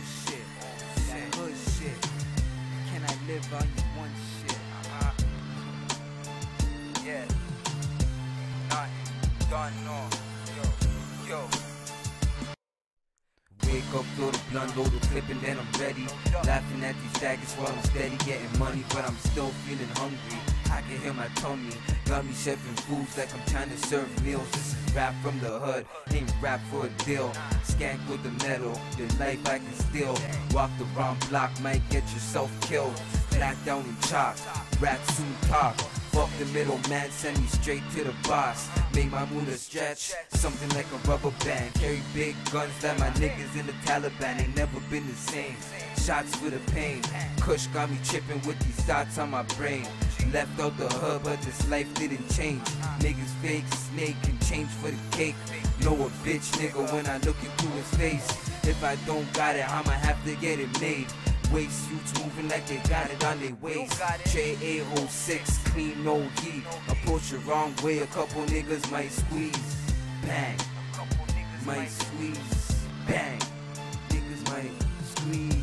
shit, that hood shit. Can I live on you one shit? Yeah, nothing done, no. Yo. Wake up, throw the blunt, load the clip, and then I'm ready. Laughing at these faggots while I'm steady getting money, but I'm still feeling hungry. I can hear my tummy, got me chefing foods like I'm trying to serve meals. This is rap from the hood, ain't rap for a deal. Skank with the metal, the life I can steal. Walk the wrong block, might get yourself killed. Black down and chop, rap soon talk. Fuck the middleman, send me straight to the boss. Make my mood stretch, something like a rubber band. Carry big guns like my niggas in the Taliban. Ain't never been the same, shots for the pain. Kush got me tripping with these thoughts on my brain. Left out the hood, but this life didn't change. Niggas fake, snake, and change for the cake. Know a bitch nigga when I look into his face. If I don't got it, I'ma have to get it made. Waist suits moving like they got it on their waist. J806, clean, no heat. Approach the wrong way, a couple niggas might squeeze. Bang, might squeeze. Bang, niggas might squeeze.